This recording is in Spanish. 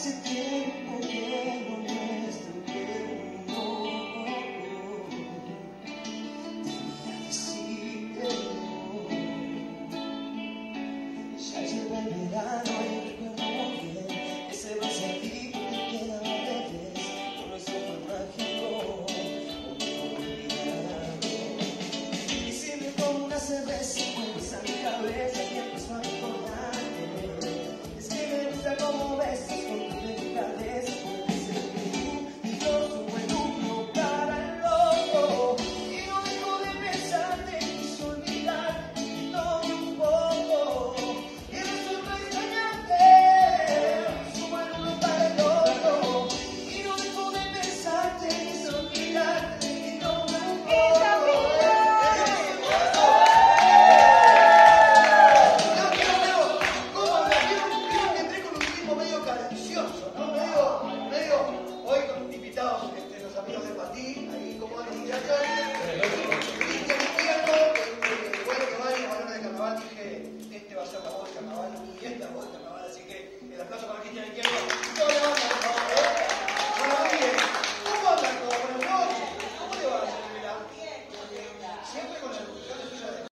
Hace tiempo que no nuestro amor. Debía decirte ya llegó el verano y recuerdo bien ese bronceadito que quedaba de vez. Todo eso fue mágico, olvidado. Y si me tomo una cerveza vuelves a mi cabeza y empiezo a recordarte. Es que me gusta como besas con tu delicadeza. Puede ser que tú y yo somos el uno para el otro. Y no dejo de pensarte, quise olvidarte y todo un poco. Y resulta extrañarte, somos el uno para el otro. Y no dejo de pensarte, quise olvidarte y todo un poco. Este va a ser la voz de carnaval y esta voz de carnaval, así que el aplauso para Cristian Izquierdo.